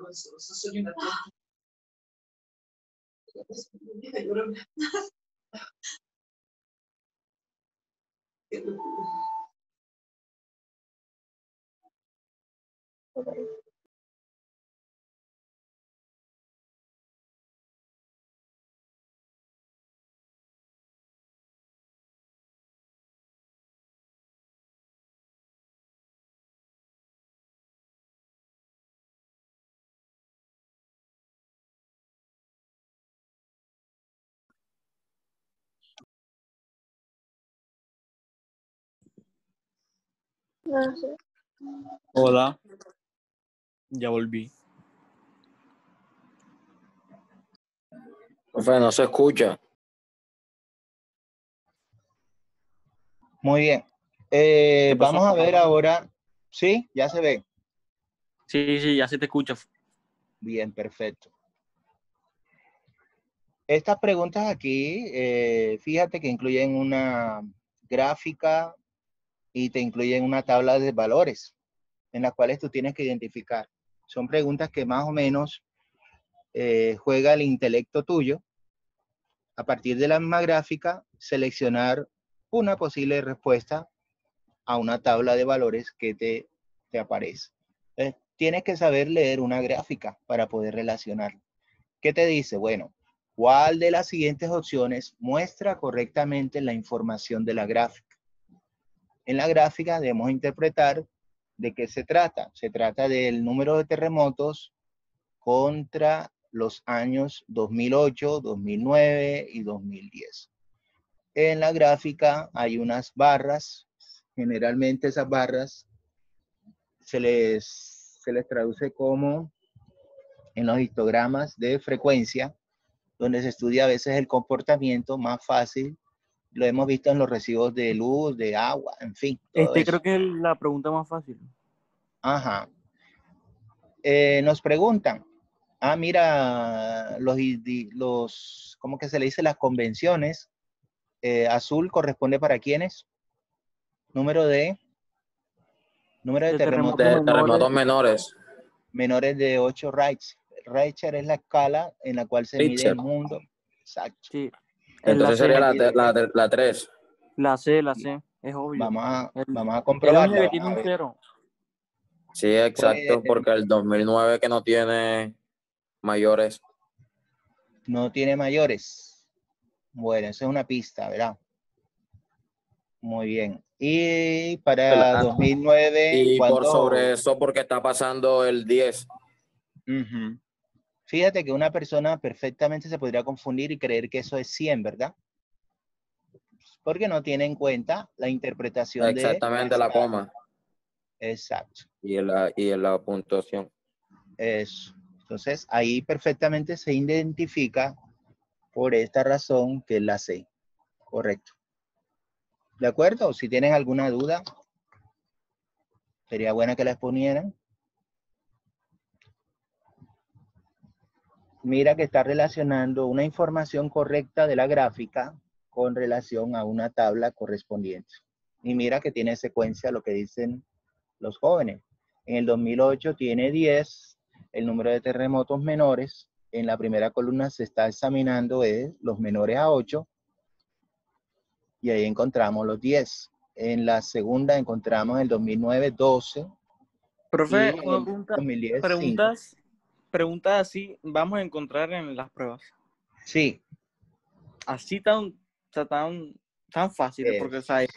No sé. Hola, ya volví. Profe, no se escucha. Muy bien. pasó? Vamos a ver ahora. ¿Sí? ¿Ya se ve? Sí, ya se te escucha. Bien, perfecto. Estas preguntas aquí, fíjate que incluyen una gráfica y te incluyen una tabla de valores en las cuales tú tienes que identificar. Son preguntas que más o menos juega el intelecto tuyo. A partir de la misma gráfica, seleccionar una posible respuesta a una tabla de valores que te aparece. Entonces, tienes que saber leer una gráfica para poder relacionar. ¿Qué te dice? Bueno, ¿cuál de las siguientes opciones muestra correctamente la información de la gráfica? En la gráfica debemos interpretar de qué se trata. Se trata del número de terremotos contra los años 2008, 2009 y 2010. En la gráfica hay unas barras. Generalmente esas barras se les traduce como en los histogramas de frecuencia, donde se estudia a veces el comportamiento más fácil. Lo hemos visto en los recibos de luz, de agua, en fin. Todo eso. Creo que es la pregunta más fácil. Ajá. Nos preguntan, mira, ¿cómo que se le dice? Las convenciones. Azul corresponde para quiénes? Número de terremotos. De terremotos menores. Menores de 8 Richter. Richter es la escala en la cual se mide el mundo. Exacto. Sí. Entonces sería la 3. La C, es obvio. Vamos a Es comprobarla. la única que tiene un 0. Sí, exacto, porque el 2009 que no tiene mayores. No tiene mayores. Bueno, esa es una pista, ¿verdad? Muy bien. Y para 2009... Y por sobre eso, porque está pasando el 10. Fíjate que una persona perfectamente se podría confundir y creer que eso es 100, ¿verdad? Porque no tiene en cuenta la interpretación Exactamente, la coma. Exacto. Y la puntuación. Eso. Entonces, ahí perfectamente se identifica por esta razón que es la C. Correcto. ¿De acuerdo? Si tienen alguna duda, sería buena que la exponieran. Mira que está relacionando una información correcta de la gráfica con relación a una tabla correspondiente. Y mira que tiene secuencia lo que dicen los jóvenes. En el 2008 tiene 10, el número de terremotos menores. En la primera columna se está examinando los menores a 8. Y ahí encontramos los 10. En la segunda encontramos el 2009, 12. Profe, y una el pregunta. 2010, 5. Preguntas así vamos a encontrar en las pruebas. Sí. Así tan fácil, porque o sea,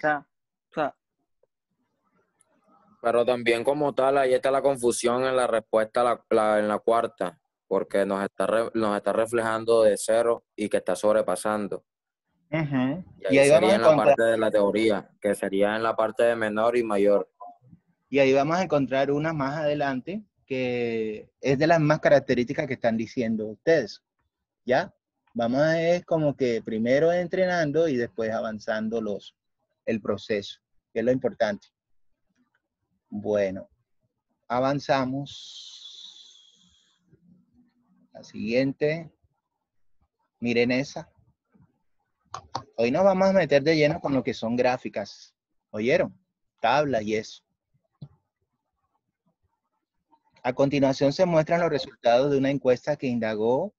Pero también como tal, ahí está la confusión en la respuesta en la cuarta, porque nos está reflejando de 0 y que está sobrepasando. Y ahí sería en la parte de la teoría, que sería en la parte de menor y mayor. Y ahí vamos a encontrar una más adelante, que es de las más características que están diciendo ustedes. ¿Ya? Vamos a ir como que primero entrenando y después avanzando el proceso, que es lo importante. Bueno, avanzamos. La siguiente. Miren esa. Hoy nos vamos a meter de lleno con lo que son gráficas. ¿Oyeron? Tablas y eso. A continuación se muestran los resultados de una encuesta que indagó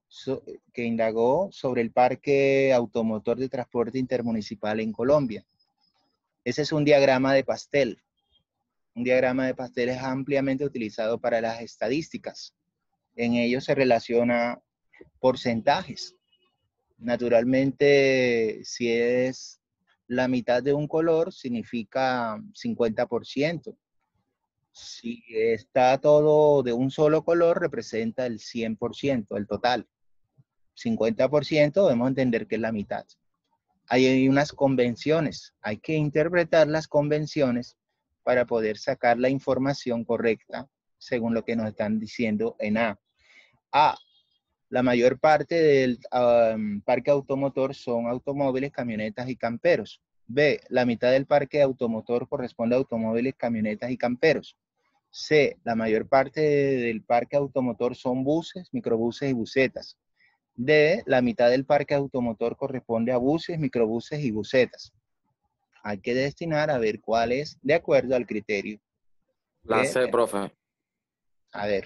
sobre el parque automotor de transporte intermunicipal en Colombia. Ese es un diagrama de pastel. Un diagrama de pastel es ampliamente utilizado para las estadísticas. En ello se relaciona porcentajes. Naturalmente, si es la mitad de un color, significa 50%. Si está todo de un solo color, representa el 100%, el total. 50% debemos entender que es la mitad. Hay unas convenciones. Hay que interpretar las convenciones para poder sacar la información correcta según lo que nos están diciendo en A. A. La mayor parte del parque automotor son automóviles, camionetas y camperos. B. La mitad del parque automotor corresponde a automóviles, camionetas y camperos. C. La mayor parte del parque automotor son buses, microbuses y busetas. D. La mitad del parque automotor corresponde a buses, microbuses y busetas. Hay que destinar a ver cuál es de acuerdo al criterio. La C, profe. A ver.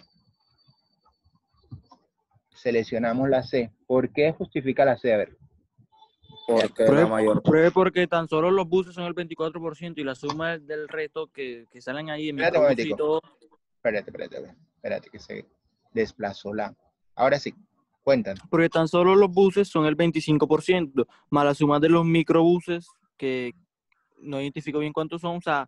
Seleccionamos la C. ¿Por qué justifica la C? A ver. Porque la mayor Pruebe porque tan solo los buses son el 24% y la suma del resto que salen ahí de Espérate un microbuses y todo. Espérate que se desplazó la. Ahora sí, cuéntanos. Porque tan solo los buses son el 25%, más la suma de los microbuses, que no identifico bien cuántos son, o sea,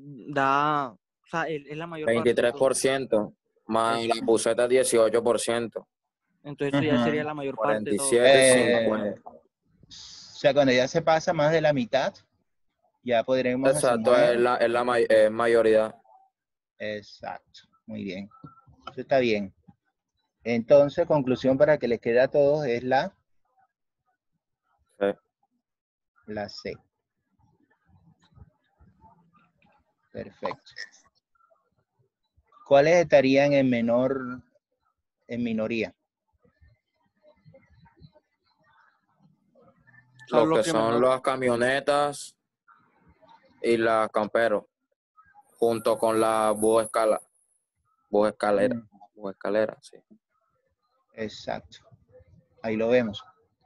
es la mayor parte. 23%, más la buseta 18%. Entonces eso ya sería la mayor parte de todo. 47, 50. O sea, cuando ya se pasa más de la mitad, ya podremos Exacto, asumir. es la mayoría. Exacto, muy bien. Eso está bien. Entonces, conclusión para que les quede a todos es la C. Perfecto. ¿Cuáles estarían en minoría? Lo que son las camionetas y las camperos, junto con la bus escalera, sí. Exacto. Ahí lo vemos.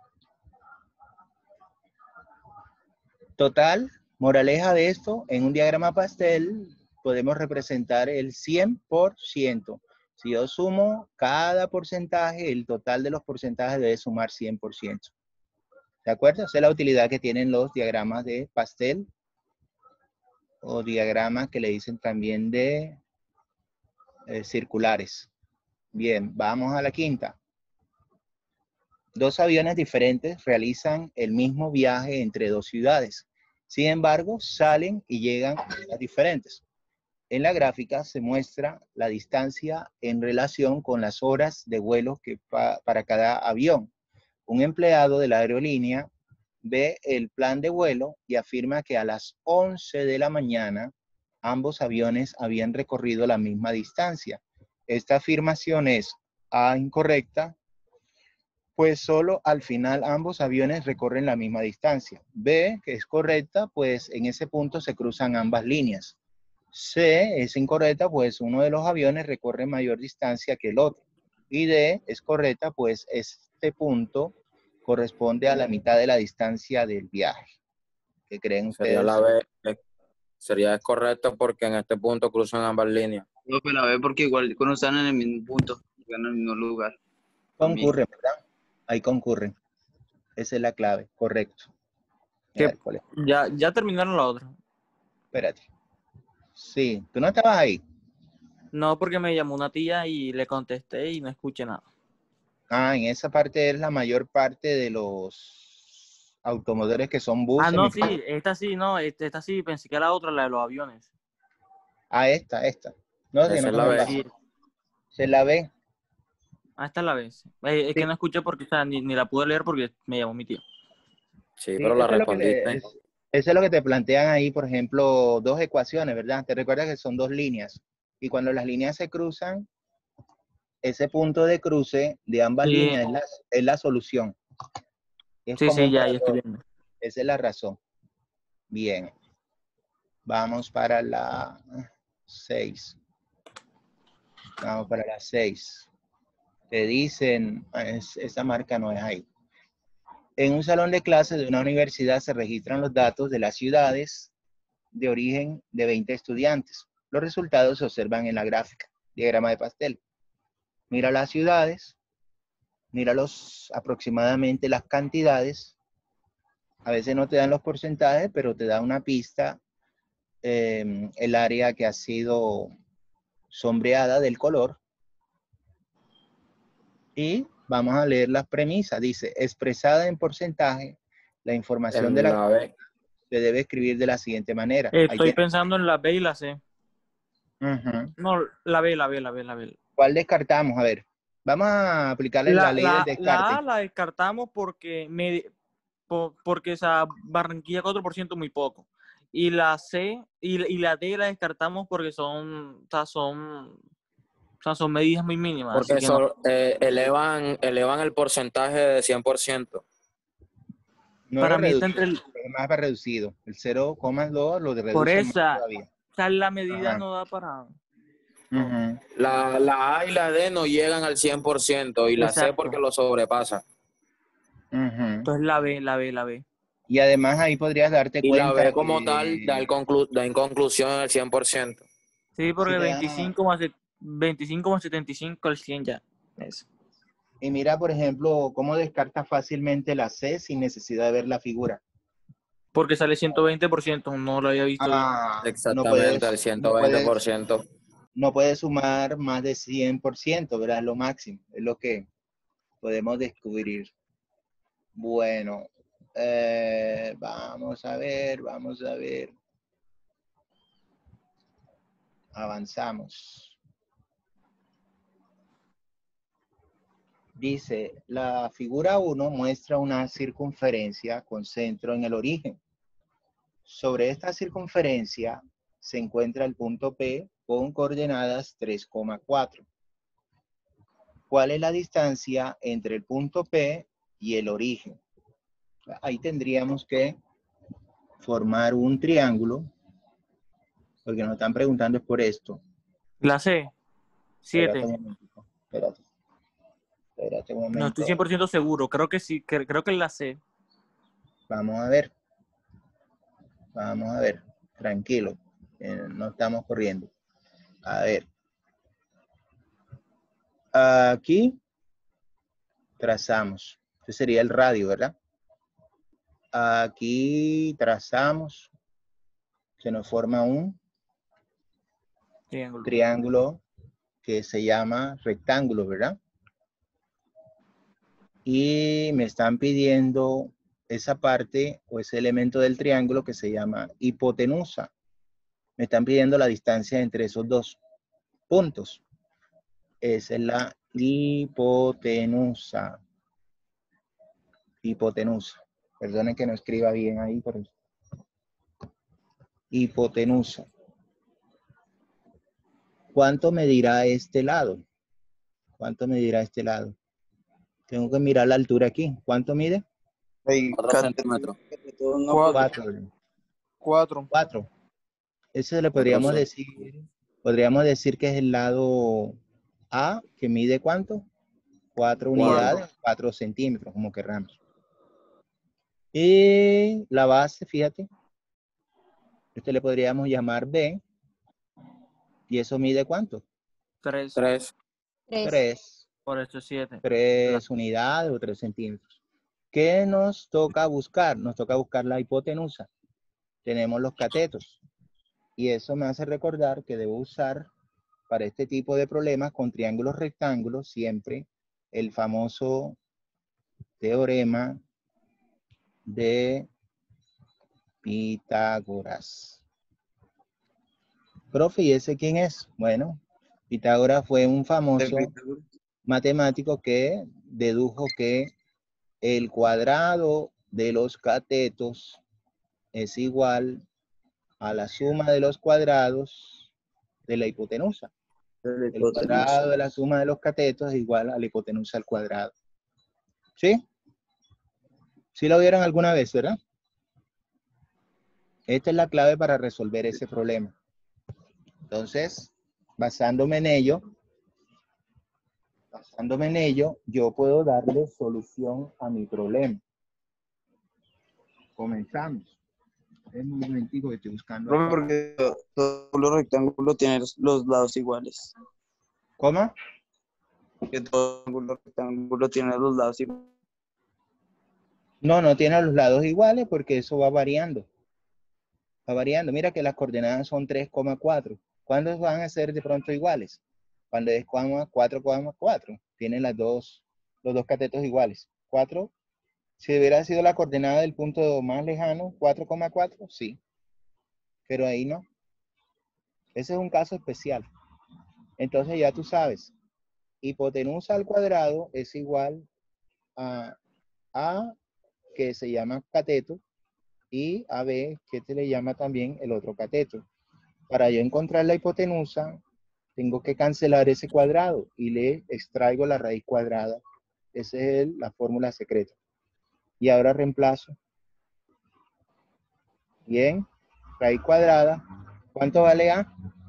Total, moraleja de esto, en un diagrama pastel podemos representar el 100%. Si yo sumo cada porcentaje, el total de los porcentajes debe sumar 100%. ¿De acuerdo? Esa es la utilidad que tienen los diagramas de pastel o diagramas que le dicen también de circulares. Bien, vamos a la quinta. Dos aviones diferentes realizan el mismo viaje entre dos ciudades. Sin embargo, salen y llegan a ciudades diferentes. En la gráfica se muestra la distancia en relación con las horas de vuelo para cada avión. Un empleado de la aerolínea ve el plan de vuelo y afirma que a las 11 de la mañana ambos aviones habían recorrido la misma distancia. Esta afirmación es A, incorrecta, pues solo al final ambos aviones recorren la misma distancia. B, que es correcta, pues en ese punto se cruzan ambas líneas. C, es incorrecta, pues uno de los aviones recorre mayor distancia que el otro. Y D, es correcta, pues este punto corresponde a la mitad de la distancia del viaje. ¿Qué creen ustedes? Sería la B. Sería correcto porque en este punto cruzan ambas líneas. No, pero la B porque igual cuando están en el mismo punto, están en el mismo lugar. Concurren, ¿verdad? Ahí concurren. Esa es la clave, correcto. Ya terminaron la otra. Espérate. Sí, ¿tú no estabas ahí? No, porque me llamó una tía y le contesté y no escuché nada. Ah, en esa parte es la mayor parte de los automotores que son buses. Ah, no, sí, esta sí, no, esta sí, pensé que era la otra, la de los aviones. Ah, esta. No, Esa si no es la B. Sí. Se la ve. Ah, esta es la vez. Es Sí. que no escuché porque, o sea, ni la pude leer porque me llamó mi tío. Sí, pero la respondiste. Eso es lo que te plantean ahí, por ejemplo, dos ecuaciones, ¿verdad? Te recuerdas que son dos líneas. Y cuando las líneas se cruzan, ese punto de cruce de ambas Sí. líneas es la solución. Es Sí, común ya para estoy todos. viendo. Esa es la razón. Bien. Vamos para la 6. Vamos para las 6. Te dicen, esa marca no es ahí. En un salón de clases de una universidad se registran los datos de las ciudades de origen de 20 estudiantes. Los resultados se observan en la gráfica, diagrama de pastel. Mira las ciudades, mira aproximadamente las cantidades. A veces no te dan los porcentajes, pero te da una pista, el área que ha sido sombreada del color. Y vamos a leer las premisas. Dice, expresada en porcentaje, la información de En la B. se debe escribir de la siguiente manera. Estoy pensando en la B y la C. Uh-huh. No, la B. ¿Cuál descartamos? A ver, vamos a aplicarle la ley del descarte. La A la descartamos porque porque esa Barranquilla 4% muy poco. Y la C y la D la descartamos porque son medidas muy mínimas. Porque así que no. elevan el porcentaje de 100%. No para lo mí está reducido, entre es más reducido. El 0,2 lo reduce por más esa, todavía. o sea, la medida Ajá. no da para... Uh-huh. La A y la D no llegan al 100% y la C Exacto. porque lo sobrepasa. Uh-huh. Entonces la B. Y además ahí podrías darte Y cuenta la B como que, tal da inconclusión al 100%. Sí, porque Sí, 25 más 75 al 100 ya. Eso. y mira, por ejemplo, cómo descartas fácilmente la C sin necesidad de ver la figura. Porque sale 120%, no lo había visto bien. Exactamente, al 120%. No puedes sumar más de 100%, ¿verdad? Es lo máximo, es lo que podemos descubrir. Bueno, vamos a ver. Avanzamos. Dice, la figura 1 muestra una circunferencia con centro en el origen. Sobre esta circunferencia se encuentra el punto P con coordenadas 3,4. ¿Cuál es la distancia entre el punto P y el origen? Ahí tendríamos que formar un triángulo, porque nos están preguntando es por esto. La C, 7. Espérate un momento. No estoy 100% seguro, creo que sí, creo que es la C. Vamos a ver, tranquilo, no estamos corriendo. A ver. Aquí trazamos. Este sería el radio, ¿verdad? Aquí trazamos. Se nos forma un triángulo que se llama rectángulo, ¿verdad? Y me están pidiendo esa parte o ese elemento del triángulo que se llama hipotenusa. Me están pidiendo la distancia entre esos dos puntos. Esa es la hipotenusa. Hipotenusa. Perdonen que no escriba bien ahí, pero hipotenusa. ¿Cuánto medirá este lado? ¿Cuánto medirá este lado? Tengo que mirar la altura aquí. ¿Cuánto mide? 4 centímetros. 4. Eso le podríamos decir que es el lado A, que mide ¿cuánto? 4 unidades, 4 centímetros, como querramos. Y la base, fíjate, le podríamos llamar B. ¿Y eso mide cuánto? 3. 3. Por esto es 7. 3 unidades o 3 centímetros. ¿Qué nos toca buscar? Nos toca buscar la hipotenusa. Tenemos los catetos. Y eso me hace recordar que debo usar para este tipo de problemas con triángulos rectángulos siempre el famoso teorema de Pitágoras. Profe, ¿y ese quién es? Bueno, Pitágoras fue un famoso matemático que dedujo que el cuadrado de los catetos es igual a la suma de los cuadrados de la hipotenusa. El cuadrado de la suma de los catetos es igual a la hipotenusa al cuadrado. ¿Sí? ¿Sí lo vieron alguna vez, verdad? Esta es la clave para resolver ese problema. Entonces, basándome en ello, Basándome en ello, yo puedo darle solución a mi problema. Comenzamos. Es un momentico que estoy buscando Profe, acá. porque todos los rectángulos tienen los lados iguales. ¿Cómo? Que todo rectángulo tiene los lados iguales. No, no tiene los lados iguales porque eso va variando. Va variando. Mira que las coordenadas son 3,4. ¿Cuándo van a ser de pronto iguales? Cuando es 4,4. Tienen los dos catetos iguales. 4. Si hubiera sido la coordenada del punto más lejano, 4,4, sí. Pero ahí no. Ese es un caso especial. Entonces ya tú sabes. Hipotenusa al cuadrado es igual a A, que se llama cateto, y AB, que se le llama también el otro cateto. Para yo encontrar la hipotenusa, tengo que cancelar ese cuadrado y le extraigo la raíz cuadrada. Esa es la fórmula secreta. Y ahora reemplazo. Bien, raíz cuadrada. ¿Cuánto vale A?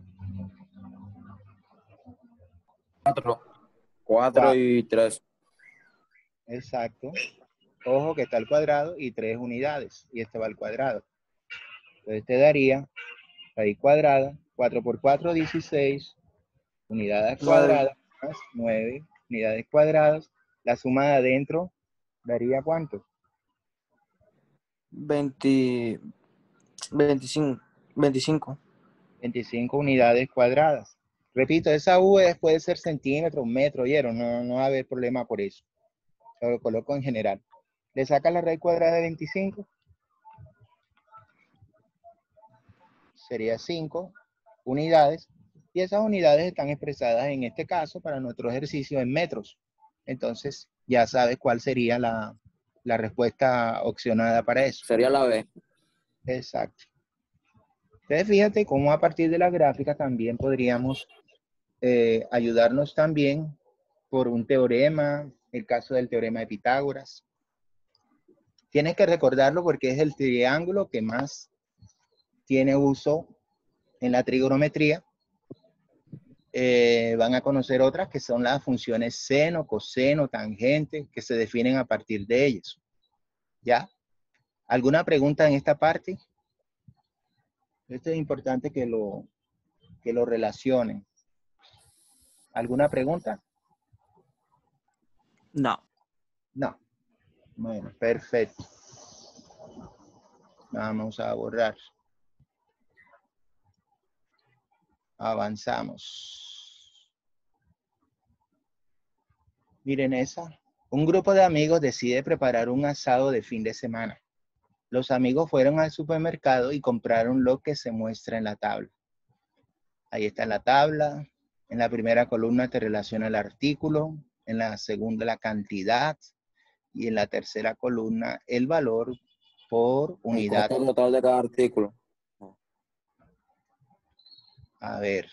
4 4. y 3. Exacto. Ojo que está al cuadrado y 3 unidades. Y este va al cuadrado. Entonces te daría raíz cuadrada. 4 por 4, 16. Unidades cuadradas más 9 unidades cuadradas. La suma de adentro daría ¿cuánto? 25. 25. 25 unidades cuadradas. Repito, esa U puede ser centímetros, metros, ¿oyeron? No va a haber problema por eso. Lo coloco en general. Le saca la raíz cuadrada de 25. Sería 5 unidades. Y esas unidades están expresadas en este caso para nuestro ejercicio en metros. Entonces ya sabes cuál sería la respuesta opcionada para eso. Sería la B. Exacto. Entonces fíjate cómo a partir de la gráfica también podríamos ayudarnos también por un teorema, el caso del teorema de Pitágoras. Tienes que recordarlo porque es el triángulo que más tiene uso en la trigonometría. Van a conocer otras que son las funciones seno, coseno, tangente, que se definen a partir de ellas. ¿Ya? ¿Alguna pregunta en esta parte? Esto es importante que lo relacionen. ¿Alguna pregunta? No. No. Bueno, perfecto. Vamos a borrar. Avanzamos. Miren esa. Un grupo de amigos decide preparar un asado de fin de semana. Los amigos fueron al supermercado y compraron lo que se muestra en la tabla. Ahí está la tabla. En la primera columna te relaciona el artículo. En la segunda la cantidad. Y en la tercera columna el valor por unidad. El costo total de cada artículo. A ver.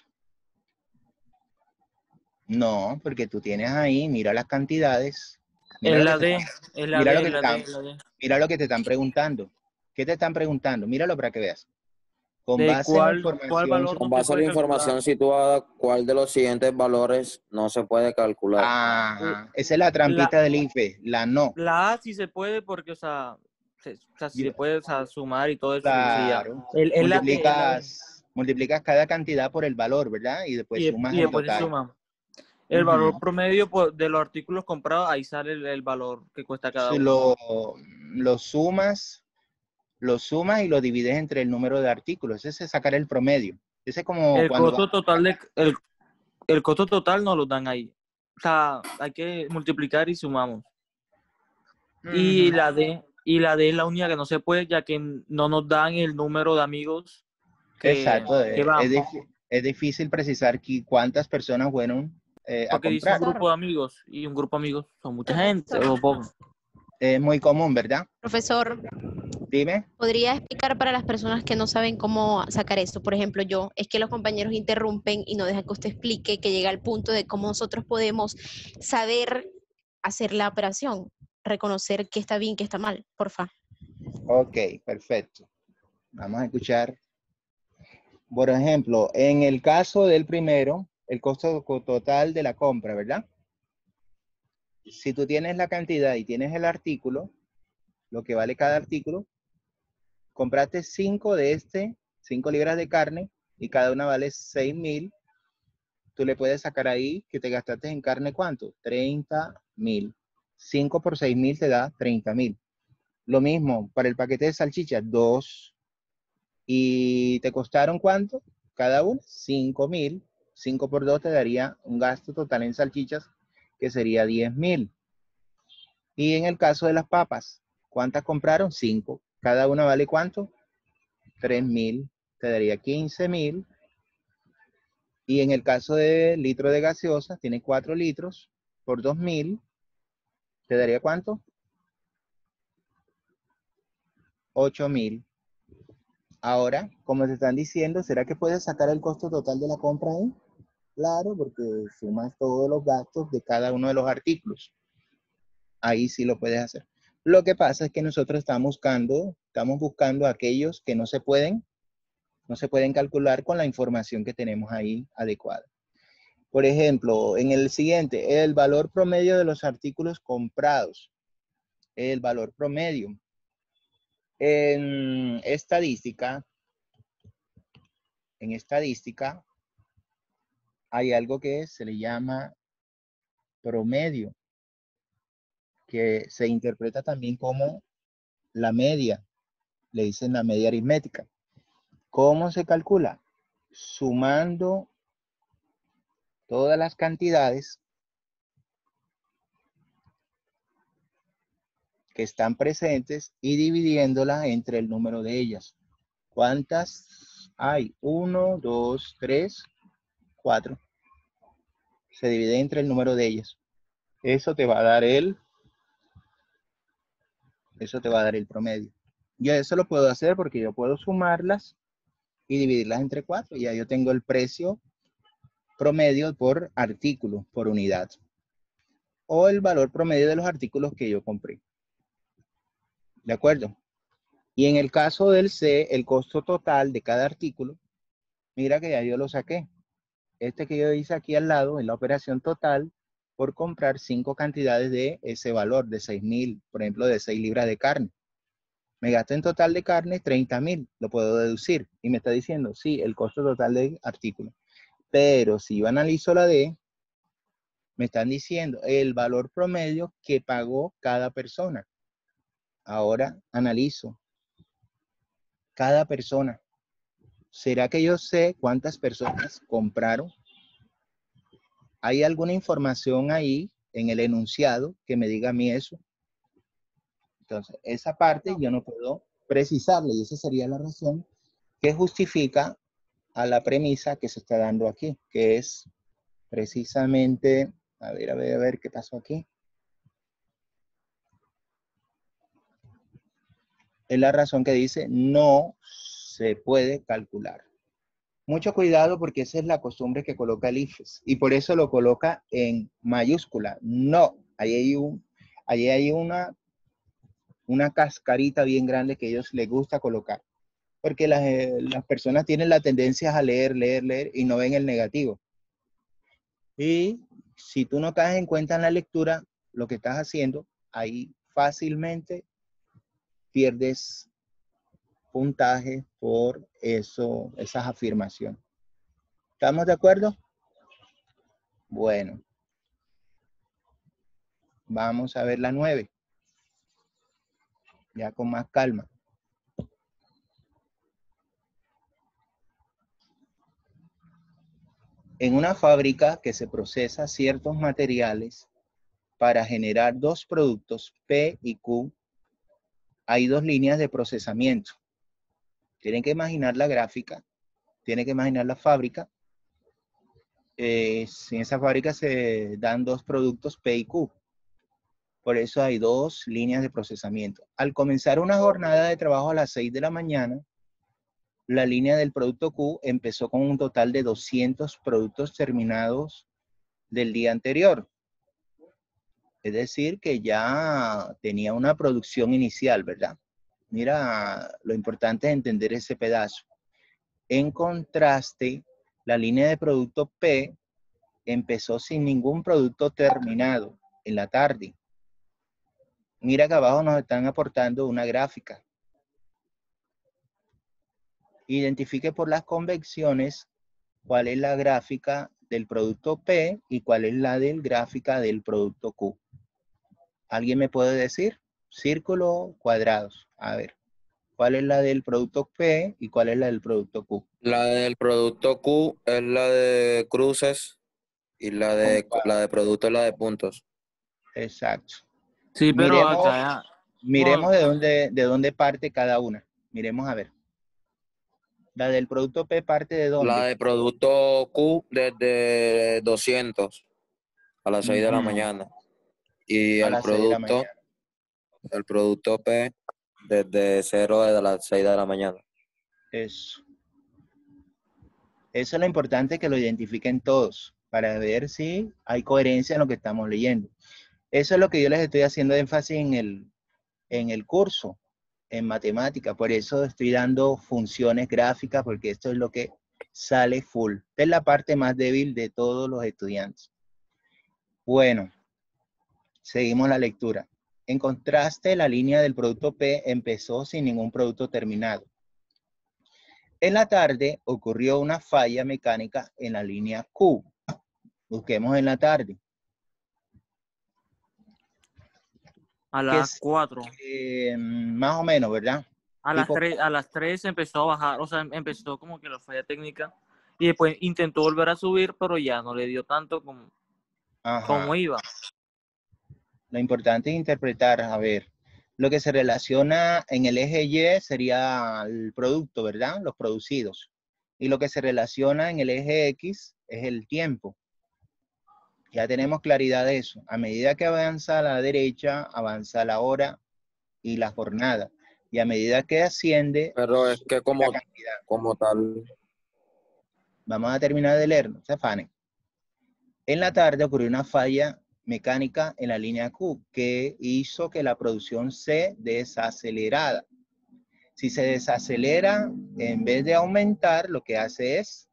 No, porque tú tienes ahí, mira las cantidades. Mira Es lo la que te D. están- Es la mira D. lo que Es te la D. están- Es la D. mira lo que te están preguntando. ¿Qué te están preguntando? Míralo para que veas. Con ¿De base en la cuál información. valor Con no se base a la puede calcular? información situada, ¿cuál de los siguientes valores no se puede calcular? Ajá. Esa es la La, trampita del IFE, la no. la A sí se puede porque, o sea, sí se puede, o sea, sumar y todo eso sería. Claro. Es la D, es la D. Multiplicas cada cantidad por el valor, ¿verdad? Y después sumas Y el después se total. suma. El valor Ujú. promedio de los artículos comprados, ahí sale el valor que cuesta cada Si uno. lo sumas y lo divides entre el número de artículos. Ese es sacar el promedio. Ese es como El cuando vas costo total el costo total no lo dan ahí. O sea, hay que multiplicar y sumamos. Y Ujú. la D es la única que no se puede, ya que no nos dan el número de amigos Exacto. que van. Es difícil precisar cuántas personas fueron a Porque dice un comprar. grupo de amigos, y un grupo de amigos son mucha gente, Profesor. o poco. Es muy común, ¿verdad? Profesor, Dime. ¿podría explicar para las personas que no saben cómo sacar esto? Por ejemplo, yo, es que los compañeros interrumpen y no dejan que usted explique, que llega al punto de cómo nosotros podemos saber hacer la operación, reconocer qué está bien, qué está mal, porfa. Ok, perfecto. Vamos a escuchar. Por ejemplo, en el caso del primero, el costo total de la compra, ¿verdad? si tú tienes la cantidad y tienes el artículo, lo que vale cada artículo, compraste 5 de 5 libras de carne y cada una vale 6.000, tú le puedes sacar ahí que te gastaste en carne, ¿cuánto? 30.000. 5 por 6.000 te da 30.000. Lo mismo para el paquete de salchichas, 2. ¿Y te costaron cuánto? Cada uno, 5.000. 5 por 2 te daría un gasto total en salchichas que sería 10.000. Y en el caso de las papas, ¿cuántas compraron? 5. ¿Cada una vale cuánto? 3.000. Te daría 15.000. Y en el caso de litro de gaseosa, tiene 4 litros por 2.000. ¿Te daría cuánto? 8.000. Ahora, como te están diciendo, ¿será que puedes sacar el costo total de la compra ahí? Claro, porque sumas todos los gastos de cada uno de los artículos. Ahí sí lo puedes hacer. Lo que pasa es que nosotros estamos buscando aquellos que no se pueden calcular con la información que tenemos ahí adecuada. Por ejemplo, en el siguiente, el valor promedio de los artículos comprados. El valor promedio. En estadística, hay algo que se le llama promedio, que se interpreta también como la media. Le dicen la media aritmética. ¿Cómo se calcula? Sumando todas las cantidades que están presentes y dividiéndolas entre el número de ellas. ¿Cuántas hay? 1, 2, 3, 4. Se divide entre el número de ellas. Eso te va a dar el promedio. Yo eso lo puedo hacer porque yo puedo sumarlas y dividirlas entre 4. Y ya yo tengo el precio promedio por artículo, por unidad. O el valor promedio de los artículos que yo compré. ¿De acuerdo? Y en el caso del C, el costo total de cada artículo, mira que ya yo lo saqué. Este que yo hice aquí al lado es la operación total por comprar 5 cantidades de ese valor de 6.000, por ejemplo, de 6 libras de carne. Me gasté en total de carne 30.000, lo puedo deducir. Y me está diciendo, sí, el costo total del artículo. Pero si yo analizo la D, me están diciendo el valor promedio que pagó cada persona. Ahora analizo cada persona. ¿Será que yo sé cuántas personas compraron? ¿Hay alguna información ahí en el enunciado que me diga a mí eso? Entonces, esa parte yo no puedo precisarle y esa sería la razón que justifica a la premisa que se está dando aquí, que es precisamente, a ver qué pasó aquí. Es la razón que dice no se puede calcular. Mucho cuidado porque esa es la costumbre que coloca el IFES y por eso lo coloca en mayúscula. No, ahí hay una cascarita bien grande que a ellos les gusta colocar. Porque las personas tienen la tendencia a leer y no ven el negativo. Y si tú no caes en cuenta en la lectura, lo que estás haciendo, ahí fácilmente pierdes puntaje por esas afirmaciones. ¿Estamos de acuerdo? Bueno. Vamos a ver la 9. Ya con más calma. En una fábrica que se procesa ciertos materiales para generar 2 productos, P y Q, hay 2 líneas de procesamiento. Tienen que imaginar la gráfica, tienen que imaginar la fábrica. En esa fábrica se dan 2 productos, P y Q. Por eso hay 2 líneas de procesamiento. Al comenzar una jornada de trabajo a las 6 de la mañana, la línea del producto Q empezó con un total de 200 productos terminados del día anterior. Es decir, que ya tenía una producción inicial, ¿verdad? Mira, lo importante es entender ese pedazo. En contraste, la línea de producto P empezó sin ningún producto terminado. en la tarde. Mira que abajo nos están aportando una gráfica. Identifique por las convecciones cuál es la gráfica del producto P y cuál es la gráfica del producto Q. ¿Alguien me puede decir? Círculo, cuadrados. A ver, ¿cuál es la del producto P y cuál es la del producto Q? La del producto Q es la de cruces y la de producto es la de puntos. Exacto. Sí, pero Miremos, acá, miremos de dónde parte cada una. Miremos a ver. La del producto P parte de dónde. La de producto Q desde 200 a las 6 de la Ujú. mañana. Y A el las 6 de la mañana. producto P desde 0 desde las 6 de la mañana. Eso. Eso es lo importante, que lo identifiquen todos para ver si hay coherencia en lo que estamos leyendo. Eso es lo que yo les estoy haciendo énfasis en el curso, en matemática. Por eso estoy dando funciones gráficas, porque esto es lo que sale full. Esta es la parte más débil de todos los estudiantes. Bueno, seguimos la lectura. En contraste, la línea del producto P empezó sin ningún producto terminado. En la tarde ocurrió una falla mecánica en la línea Q. Busquemos en la tarde. a las 4. Más o menos, ¿verdad? A las 3 empezó a bajar, o sea, empezó como que la falla técnica y después intentó volver a subir, pero ya no le dio tanto como iba. Lo importante es interpretar, a ver, lo que se relaciona en el eje Y sería el producto, ¿verdad? Los producidos. Y lo que se relaciona en el eje X es el tiempo. Ya tenemos claridad de eso. A medida que avanza a la derecha, avanza la hora y la jornada. Y a medida que asciende, Pero es que la cantidad. como tal, Vamos a terminar de leer, no se afanen. En la tarde ocurrió una falla mecánica en la línea Q que hizo que la producción se desacelerara. Si se desacelera, en vez de aumentar, lo que hace es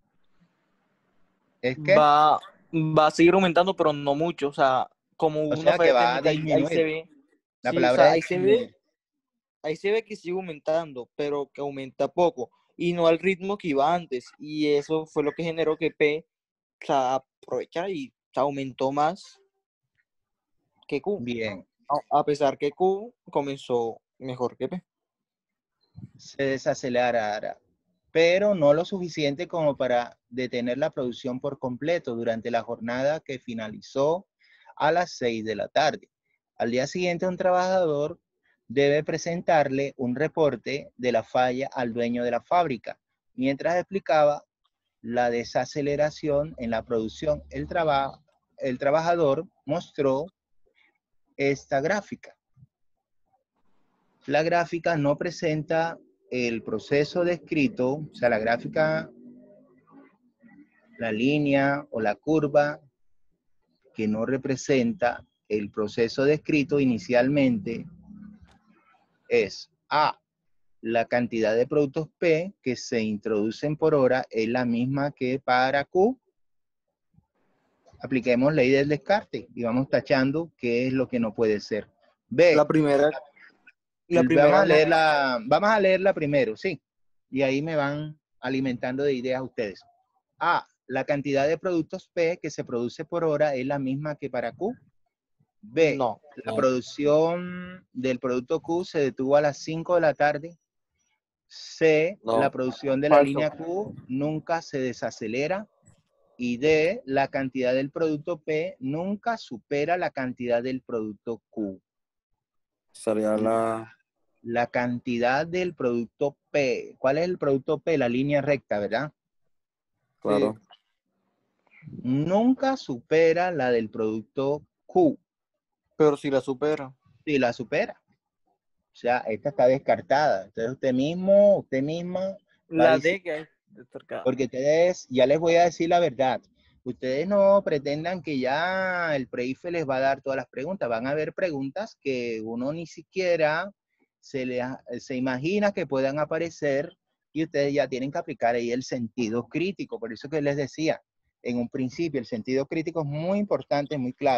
que Va a seguir aumentando, pero no mucho, o sea, como o una sea, que falla va a técnica, ahí se disminuir. ve. La Sí, o palabra sea, es disminuir. ahí se ve que sigue aumentando, pero que aumenta poco y no al ritmo que iba antes. Y eso fue lo que generó que P, o sea, aprovechara y o sea, aumentó más que Q. Bien, A pesar que Q comenzó mejor que P. se desacelerará, pero no lo suficiente como para detener la producción por completo durante la jornada que finalizó a las 6 de la tarde. Al día siguiente, un trabajador debe presentarle un reporte de la falla al dueño de la fábrica, mientras explicaba la desaceleración en la producción. El trabajador mostró esta gráfica. La gráfica no presenta el proceso descrito, o sea, la gráfica, la línea o la curva que no representa el proceso descrito inicialmente es A, la cantidad de productos P que se introducen por hora es la misma que para Q. Apliquemos ley del descarte y vamos tachando qué es lo que no puede ser. B, La primera vamos a leerla primero, sí. Y ahí me van alimentando de ideas ustedes. A, la cantidad de productos P que se produce por hora es la misma que para Q. B, no. la producción del producto Q se detuvo a las 5 de la tarde. C, la no. producción de la Falso. línea Q nunca se desacelera. Y D, la cantidad del producto P nunca supera la cantidad del producto Q. Sería La cantidad del producto P. ¿Cuál es el producto P? La línea recta, ¿verdad? claro. Nunca supera la del producto Q. Pero si la supera. Si la supera. O sea, esta está descartada. Entonces usted misma va a La decir, D que hay cerca. porque ustedes, ya les voy a decir la verdad. Ustedes no pretendan que ya el PREIFE les va a dar todas las preguntas. Van a haber preguntas que uno ni siquiera se imagina que puedan aparecer y ustedes ya tienen que aplicar ahí el sentido crítico. Por eso que les decía en un principio, el sentido crítico es muy importante, muy clave.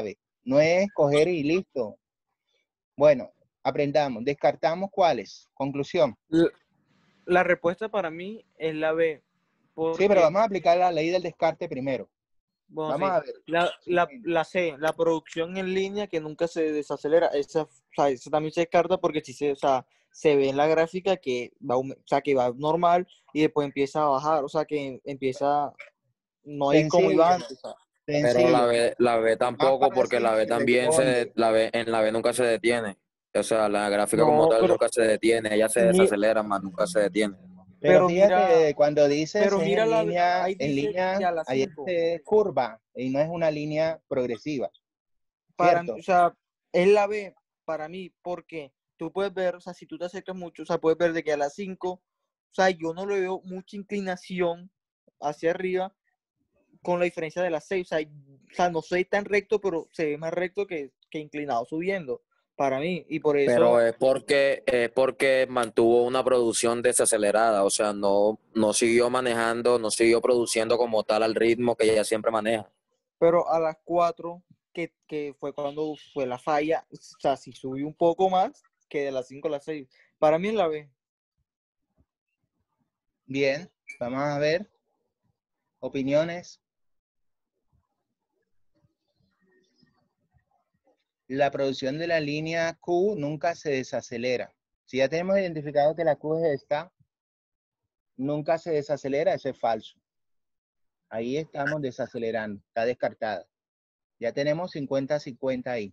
No es coger y listo. Bueno, aprendamos. Descartamos cuáles. Conclusión. La respuesta para mí es la B. Sí, pero vamos a aplicar la ley del descarte primero. Bueno, Vamos sí. a ver. La C, la producción en línea que nunca se desacelera, esa también se descarta porque si se, o sea, se ve en la gráfica que va, o sea, que va normal y después empieza a bajar, o sea, que empieza, no hay como Sencillo. iba antes. O sea. Pero Sencillo. la B Más tampoco, porque fácil la B y también responde. en la B nunca se detiene. O sea, la gráfica como No, tal nunca se detiene, ella se mi- desacelera, más nunca se detiene. Pero pero fíjate, mira, cuando dices pero es mira ahí en dice línea, que a las ahí 5 es curva y no es una línea progresiva, o ¿cierto? sea, es la B para mí, porque tú puedes ver, o sea, si tú te acercas mucho, o sea, puedes ver de que a las 5 o sea, yo no le veo mucha inclinación hacia arriba con la diferencia de las 6 o sea, no soy tan recto, pero se ve más recto que inclinado subiendo, para mí, y por Pero eso, es porque mantuvo una producción desacelerada, o sea, no siguió manejando, no siguió produciendo como tal al ritmo que ella siempre maneja. pero a las 4 que fue cuando fue la falla, o sea, si subió un poco más que de las 5 a las 6 para mí es la B. Bien, vamos a ver opiniones. La producción de la línea Q nunca se desacelera. Si ya tenemos identificado que la Q es esta, nunca se desacelera, eso es falso. Ahí estamos desacelerando, está descartada. Ya tenemos 50-50 ahí.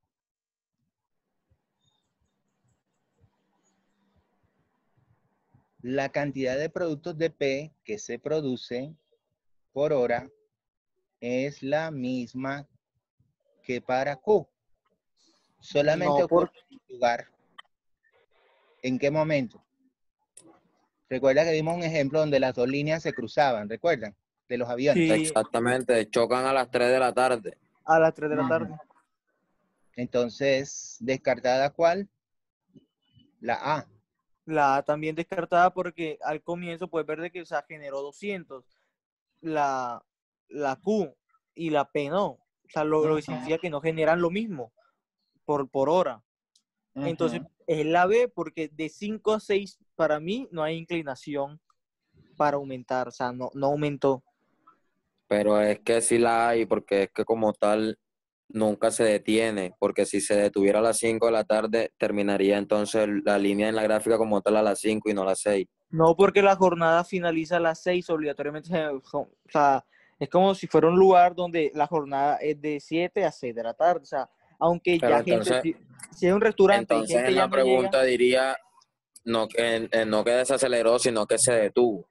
La cantidad de productos de P que se produce por hora es la misma que para Q. Solamente No, ocurre en un lugar. ¿En qué momento? Recuerda que vimos un ejemplo donde las dos líneas se cruzaban, ¿recuerdan? De los aviones. sí, Exactamente, chocan a las 3 de la tarde. a las 3 de la tarde. Entonces, ¿descartada cuál? La A. La A también descartada porque al comienzo puedes ver de que, o sea, generó 200. La, la Q y la P no. O sea, lo que significa que no generan lo mismo por hora. Entonces, es la B porque de 5 a 6 para mí no hay inclinación para aumentar. O sea, no aumentó. Pero es que sí la hay, porque es que como tal nunca se detiene, porque si se detuviera a las 5 de la tarde, terminaría entonces la línea en la gráfica como tal a las 5 y no a las 6. No porque la jornada finaliza a las 6 obligatoriamente. O sea, es como si fuera un lugar donde la jornada es de 7 a 6 de la tarde. O sea, aunque Pero ya gente, entonces, si es un restaurante y entonces gente en ya la no llega, pregunta diría no que desaceleró, sino que se detuvo.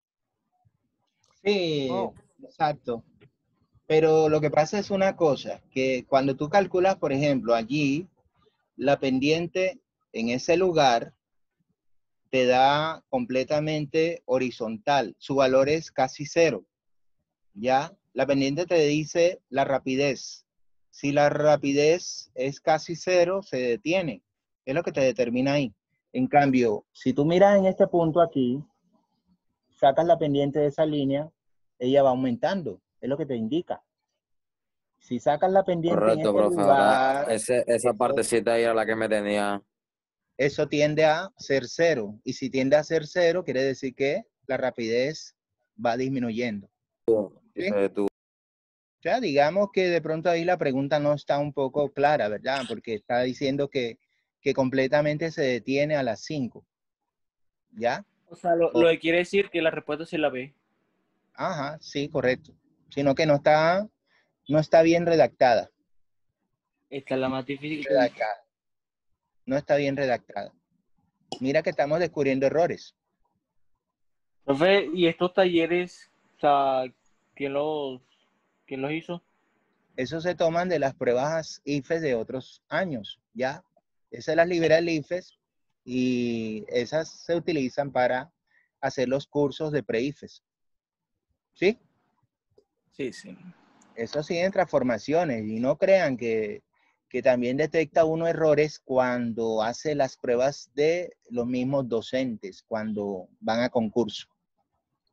Sí, no, exacto. Pero lo que pasa es una cosa, que cuando tú calculas, por ejemplo, allí, la pendiente en ese lugar te da completamente horizontal. Su valor es casi cero. ¿Ya? La pendiente te dice la rapidez. Si la rapidez es casi cero, se detiene. Es lo que te determina ahí. En cambio, si tú miras en este punto aquí, sacas la pendiente de esa línea, ella va aumentando. Es lo que te indica. Si sacas la pendiente en Correcto, este profe. Ahora, lugar, esa eso, partecita ahí era la que me tenía. eso tiende a ser cero. Y si tiende a ser cero, quiere decir que la rapidez va disminuyendo. Y ¿Sí? se detuvo. Ya digamos que de pronto ahí la pregunta no está un poco clara, ¿verdad? Porque está diciendo que completamente se detiene a las 5, ¿ya? o sea, O- lo que quiere decir que la respuesta es la B. ajá, sí, correcto. Sino que no está bien redactada. Esta es la más difícil. Redactada. No está bien redactada. Mira que estamos descubriendo errores. Profe, ¿y estos talleres, o sea, quién los, quién los hizo? Esos se toman de las pruebas IFES de otros años, ¿ya? Esas las libera el IFES y esas se utilizan para hacer los cursos de pre-IFES. ¿Sí? Sí, sí. Eso sí en transformaciones y no crean que también detecta uno errores cuando hace las pruebas de los mismos docentes, cuando van a concurso.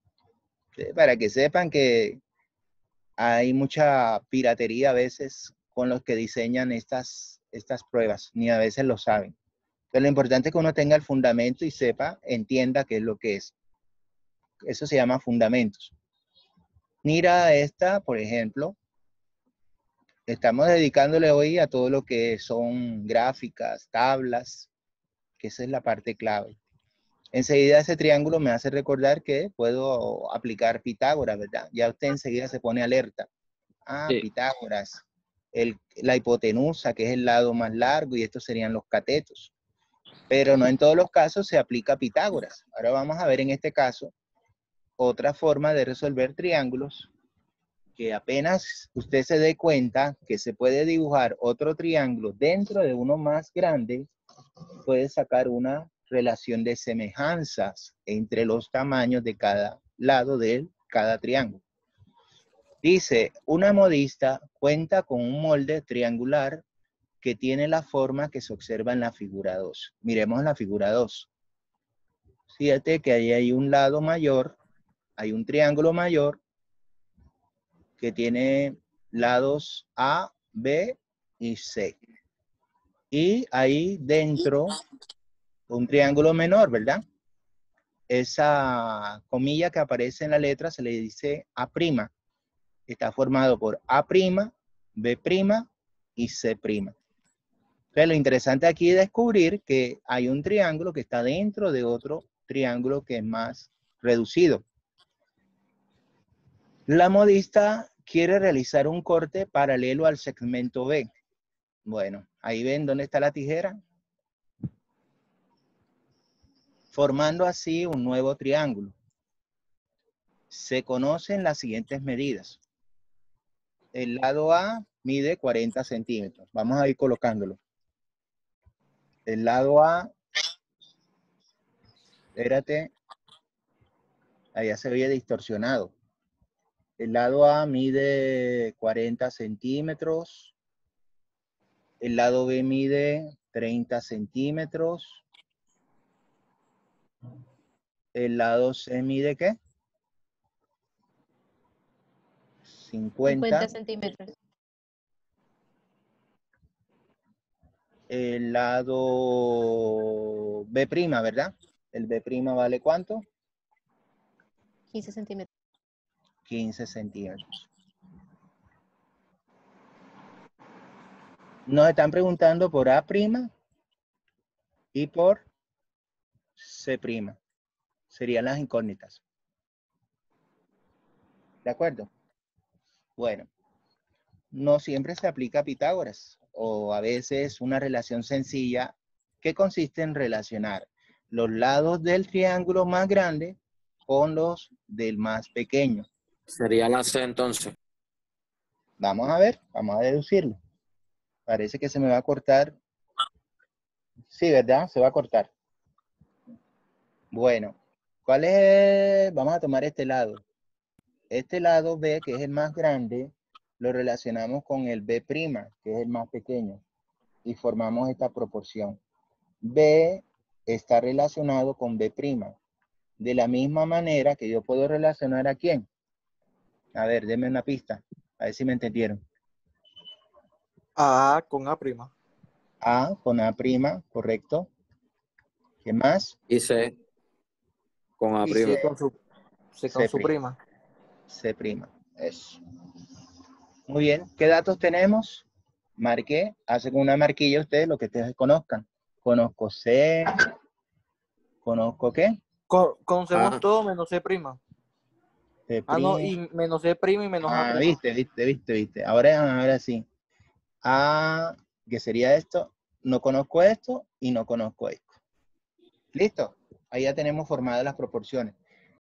¿Sí? Para que sepan que hay mucha piratería a veces con los que diseñan estas pruebas, ni a veces lo saben. Pero lo importante es que uno tenga el fundamento y sepa, entienda qué es lo que es. Eso se llama fundamentos. Mira esta, por ejemplo. Estamos dedicándole hoy a todo lo que son gráficas, tablas, que esa es la parte clave. Enseguida ese triángulo me hace recordar que puedo aplicar Pitágoras, ¿verdad? Ya usted enseguida se pone alerta. Ah, Sí. Pitágoras. La hipotenusa, que es el lado más largo, y estos serían los catetos. Pero no en todos los casos se aplica Pitágoras. Ahora vamos a ver en este caso otra forma de resolver triángulos, que apenas usted se dé cuenta que se puede dibujar otro triángulo dentro de uno más grande, puede sacar una relación de semejanzas entre los tamaños de cada lado de cada triángulo. Dice, una modista cuenta con un molde triangular que tiene la forma que se observa en la figura 2. Miremos la figura 2. Fíjate que ahí hay un lado mayor, hay un triángulo mayor que tiene lados A, B y C. Y ahí dentro un triángulo menor, ¿verdad? Esa comilla que aparece en la letra se le dice A'. Está formado por A', B' y C'. Entonces, lo interesante aquí es descubrir que hay un triángulo que está dentro de otro triángulo que es más reducido. La modista quiere realizar un corte paralelo al segmento B. Bueno, ahí ven dónde está la tijera. Formando así un nuevo triángulo. Se conocen las siguientes medidas. El lado A mide 40 centímetros. Vamos a ir colocándolo. El lado A, espérate, allá se veía distorsionado. El lado A mide 40 centímetros. El lado B mide 30 centímetros. El lado C mide ¿qué? 50 centímetros. El lado B', ¿verdad? El B' vale ¿cuánto? 15 centímetros. 15 centímetros. Nos están preguntando por A' y por C'. Serían las incógnitas. ¿De acuerdo? Bueno, no siempre se aplica Pitágoras, o a veces una relación sencilla que consiste en relacionar los lados del triángulo más grande con los del más pequeño. Sería la C entonces. Vamos a ver, vamos a deducirlo. Parece que se me va a cortar. Sí, ¿verdad? Se va a cortar. Bueno, ¿cuál es? Vamos a tomar este lado. Este lado B, que es el más grande, lo relacionamos con el B', que es el más pequeño, y formamos esta proporción. B está relacionado con B'. De la misma manera que yo puedo relacionar ¿a quién? A ver, denme una pista. A ver si me entendieron. A con A'. A con A', correcto. ¿Qué más? Y C con A'. Y C con C'. su prima. C'. Eso. Muy bien. ¿Qué datos tenemos? Marqué. Hacen una marquilla ustedes lo que ustedes conozcan. Conozco C. ¿Conozco qué? Conocemos Ah. todo menos C'. C'. No, y menos C' y menos A'. Viste. Ahora sí. A, que sería esto. No conozco esto y no conozco esto. ¿Listo? Ahí ya tenemos formadas las proporciones.